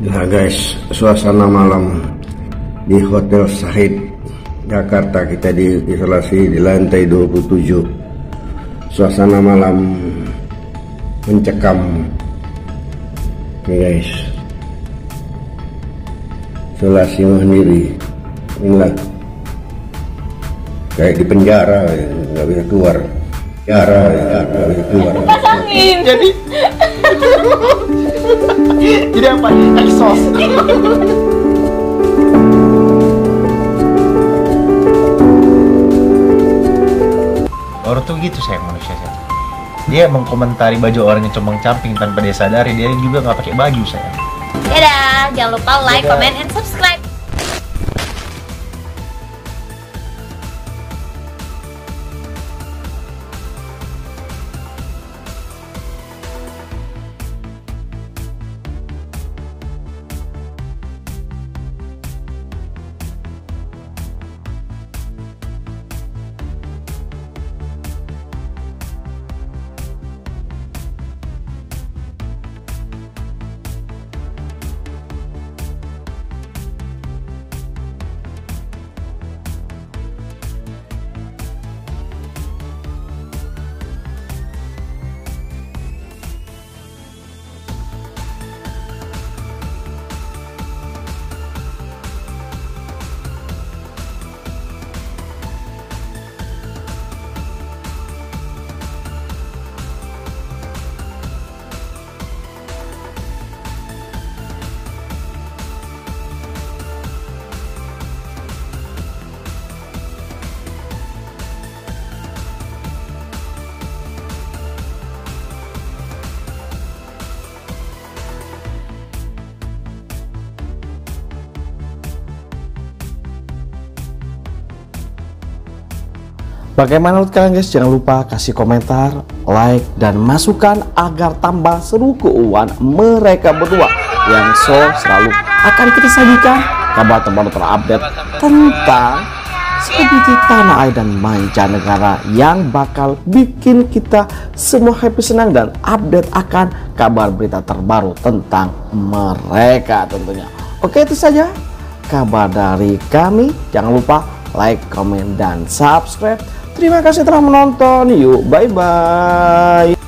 Nah guys, suasana malam di Hotel Sahid Jakarta. Kita diisolasi di lantai 27. Suasana malam mencekam. Nih guys, isolasi mandiri. Inilah kayak di penjara, nggak bisa keluar. Penjara, nggak bisa keluar. Pasangin jadi apa? Exhaust. Orang tuh gitu sayang, manusia sayang. Dia mengkomentari baju orang yang cuma camping tanpa dia sadari dia juga nggak pakai baju sayang. Dadah, jangan lupa like, comment, and subscribe. Bagaimana menurut kalian guys? Jangan lupa kasih komentar, like, dan masukan agar tambah seru keuangan mereka berdua yang selalu akan kita sajikan kabar terbaru terupdate tentang selebriti tanah air dan mancanegara yang bakal bikin kita semua happy, senang, dan update akan kabar berita terbaru tentang mereka tentunya. Oke, itu saja kabar dari kami. Jangan lupa like, comment, dan subscribe. Terima kasih telah menonton. Yuk, bye-bye.